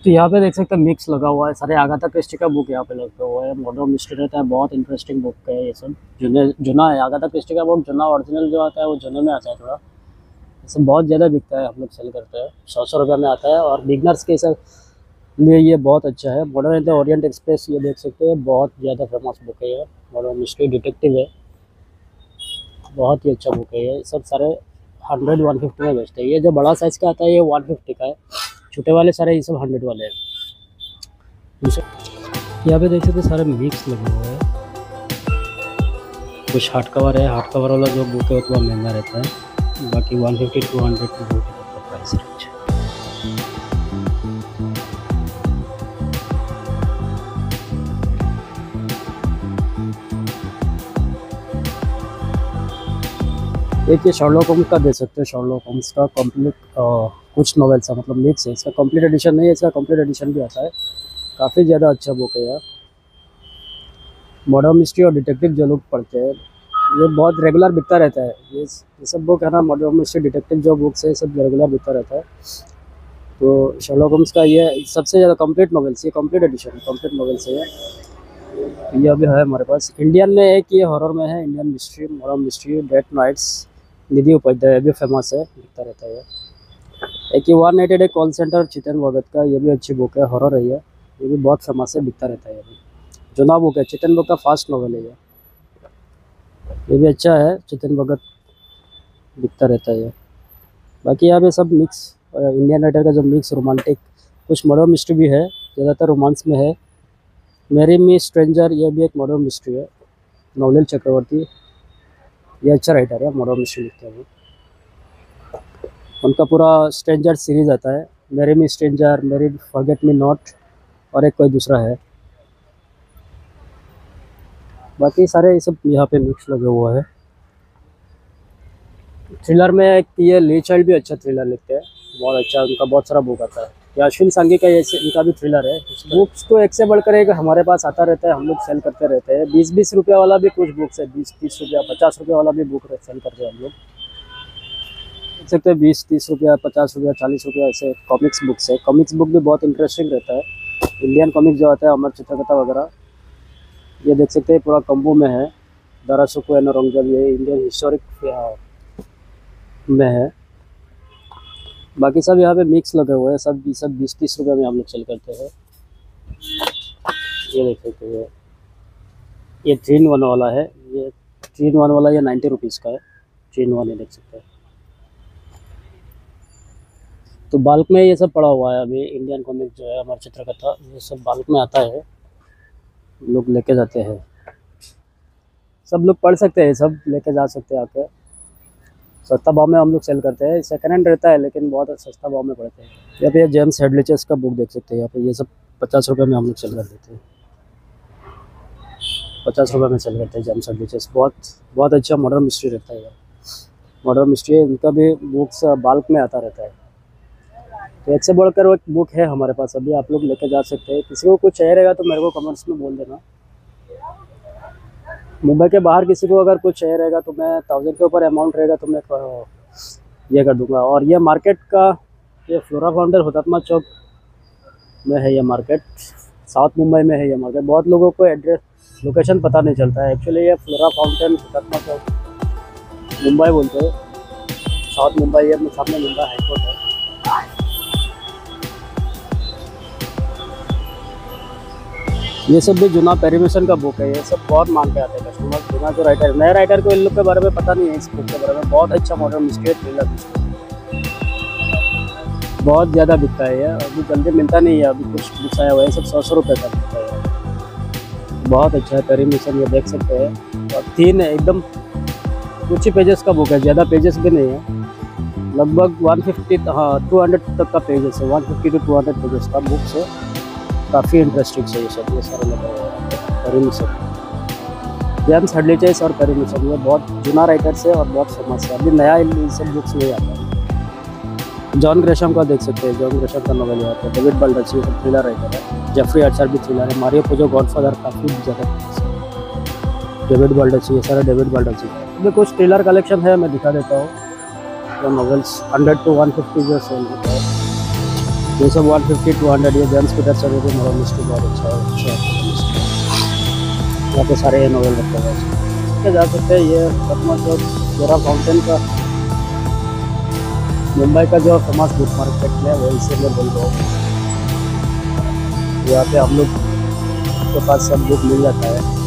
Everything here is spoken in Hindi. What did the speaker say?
तो यहाँ पे देख सकते हैं मिक्स लगा हुआ है, सारे आगाथा क्रिस्टी का बुक यहाँ पे लगा हुआ है। मर्डर मिस्ट्री रहता है, बहुत इंटरेस्टिंग बुक है ये सब। जुना है, आगाथा क्रिस्टी का बुक जुना, ओरिजिनल जो आता है वो जुने में आता है थोड़ा। ये सब बहुत ज़्यादा बिकता है, हम लोग सेल करते हैं, 100 रुपये में आता है। और बिगनर्स के सब लिए ये बहुत अच्छा है। Murder in the Orient Express ये देख सकते हैं, बहुत ज़्यादा फेमस बुक है ये। मर्डर मिस्ट्री डिटेक्टिव है, बहुत ही अच्छा बुक है ये। सब सारे 100-150 में बेचते हैं। ये जो बड़ा साइज़ का आता है ये 150 का है, छोटे वाले सारे ये सब 100 वाले हैं। यहाँ पे देख सकते सारे मिक्स लगे हुए हैं। कुछ हार्ड कवर है, हार्ड कवर वाला जो बुक है वो थोड़ा महंगा रहता है, बाकी 150-200 की बुक का प्राइस रेंज है। एक ये शर्लॉक होम्स का दे सकते हैं, शर्लॉक होम्स का कंप्लीट कुछ नॉवेल्स है, मतलब मिक्स है। इसका कंप्लीट एडिशन नहीं है, इसका कंप्लीट एडिशन भी आता है। काफ़ी ज़्यादा अच्छा बुक है यार। मर्डर मिस्ट्री और डिटेक्टिव जो लोग पढ़ते हैं ये बहुत रेगुलर बिकता रहता है। ये सब बुक है ना, मर्डर मिस्ट्री डिटेक्टिव जो बुक्स है सब रेगुलर बिकता रहता है। तो शर्लॉक होम्स का ये सबसे ज़्यादा कंप्लीट नॉवेल्स, ये कंप्लीट एडिशन है, कंप्लीट नॉवेल्स है ये अभी है हमारे पास। इंडियन में एक ये हॉरर में है, Indian mystery, murder mystery, death nights, Nidhi Upadhyay भी फेमस है, बिकता रहता है। एक ये 180 day call center Chetan Bhagat का, ये भी अच्छी बुक है, हॉरर है ये भी बहुत फेमस है, बिकता रहता है। ये जुना बुक है, चेतन भगत का फास्ट नॉवल है ये भी अच्छा है, चेतन भगत, बिकता रहता है ये। बाकी यहाँ पे सब मिक्स इंडियन राइटर का जो मिक्स रोमांटिक, कुछ मर्डर मिस्ट्री भी है, ज़्यादातर रोमांस में है। मैरी मी स्ट्रेंजर ये भी एक मर्डर मिस्ट्री है, नवनील चक्रवर्ती, ये अच्छा राइटर है, मर्डर मिस्ट्री लिखते हैं वो। उनका पूरा स्ट्रेंजर सीरीज आता है, marry me stranger, marry forget me not, और एक कोई दूसरा है। बाकी सारे ये सब यहाँ पे मिक्स लगे हुआ है। थ्रिलर में एक ये ली चाइल्ड भी अच्छा थ्रिलर लिखते हैं, बहुत अच्छा, उनका बहुत सारा बुक आता है। ये अश्विन सांघी का, ये इनका भी थ्रिलर है। बुक्स तो एक से बढ़कर एक हमारे पास आता रहता है, हम लोग सेल करते रहते हैं। 20-20 रुपये वाला भी कुछ बुक्स है, 20-30 रुपया, 50 रुपये वाला भी बुक सेल करते हैं हम लोग, देख सकते हैं। 20-30 रुपया, 50 रुपया, 40 रुपया ऐसे कॉमिक्स बुक्स है। कॉमिक्स बुक भी बहुत इंटरेस्टिंग रहता है, इंडियन कॉमिक्स जो आता है, अमर चित्रकथा वगैरह, ये देख सकते हैं पूरा कम्बो में है। दारासुको एंड औरंगजेब ये इंडियन हिस्टोरिक में है। बाकी सब यहाँ पे मिक्स लगे हुए हैं, सब 20-30 रुपये में हम लोग सेल करते हैं। ये देख सकते हैं, ये 3-in-1 वाला है, ये 3-in-1 वाला ये 90 रुपीज़ का है, 3-in-1 ये देख सकते हैं। तो बाल्क में ये सब पड़ा हुआ है अभी, इंडियन कॉमिक जो है, अमर चित्रकथा, ये सब बाल्क में आता है, लोग लेके जाते हैं। सब लोग पढ़ सकते हैं, सब लेके जा सकते हैं आके, सस्ता भाव में हम लोग सेल करते हैं। सेकंड हैंड रहता है लेकिन बहुत सस्ता भाव में पड़ते हैं। यहाँ पे जेम्स हेडलिचेस का बुक देख सकते हैं, यहाँ पे ये सब 50 रुपये में हम लोग सेल कर देते हैं, 50 रुपये में सेल करते हैं जेम्स हेडलिचेस। बहुत अच्छा मर्डर मिस्ट्री रहता है, मर्डर मिस्ट्री, इनका भी बुक्स बाल्क में आता रहता है। तो एक से बढ़कर एक बुक है हमारे पास अभी, आप लोग लेके जा सकते हैं। किसी को कुछ चाहिए रहेगा तो मेरे को कमेंट्स में बोल देना। मुंबई के बाहर किसी को अगर कुछ चाहिए रहेगा तो मैं 1000 के ऊपर अमाउंट रहेगा तो मैं ये कर दूंगा। और ये मार्केट का, ये फ्लोरा फाउंटेन हुतात्मा चौक में है ये मार्केट, साउथ मुंबई में है ये मार्केट। बहुत लोगों को एड्रेस लोकेशन पता नहीं चलता है। एक्चुअली ये फ्लोरा फाउंटेन हुतात्मा चौक मुंबई बोलते हैं, साउथ मुंबई, ये सामने मुंबई हाईकोर्ट है। ये सब भी जुना पेरीमिशन का बुक है, ये सब बहुत मांग के आते हैं कस्टमर। जुना जो राइटर, नए राइटर को इन लोग के बारे में पता नहीं है, इस बुक के बारे में। बहुत अच्छा मर्डर मिस्ट्री थ्रिलर बहुत ज़्यादा बिकता है ये, अभी जल्दी मिलता नहीं है। अभी कुछ बुक्स आया हुआ है, सब 100 रुपये का बिकता है, बहुत अच्छा है पेरीमिशन, ये देख सकते हैं। और 3 एकदम कुछ ही पेजेस का बुक है, ज़्यादा पेजेस भी नहीं है, लगभग 200 तक का पेजेस है, 150 to 200 पेजेस का बुक्स है। काफ़ी इंटरेस्टिंग है ये सब, ये सारे लगे हुए हैं। पेरीमिशन, जेम्स हेडलिचेस और पेरीमिशन, ये बहुत जुना राइटर्स है और बहुत फेमस है। अभी नया इन सब बुक्स नहीं आता है। जॉन ग्रेशम का देख सकते हैं, जॉन ग्रेशम का नॉवेल यहाँ पे। डेविड बाल्डर्ची थ्रिलर राइटर है, जेफरी आर्चर भी थ्रिलर है। मारियो पुजो गॉडफादर काफ़ी ज़्यादा फेमस है। डेविड बाल्डर्ची, ये सारा डेविड बाल्डर्ची। अभी कुछ थ्रिलर कलेक्शन है, मैं दिखा देता हूँ। नॉवेल्स 100 to 150 जो सेल होता है। ये सब 150-200 ये जेम्स पीटर सर भी मोरल मिस्ट्री बहुत अच्छा है, अच्छा है। यहाँ पे सारे नॉवेल रखे हुए हैं, क्या जा सकते हैं। ये पटना जो गोरा फाउंटेन का मुंबई का जो फेमस बुक मार्केट है वो इसे मैं बोल रहा हूँ। यहाँ पे हम लोग के पास सब बुक मिल जाता है।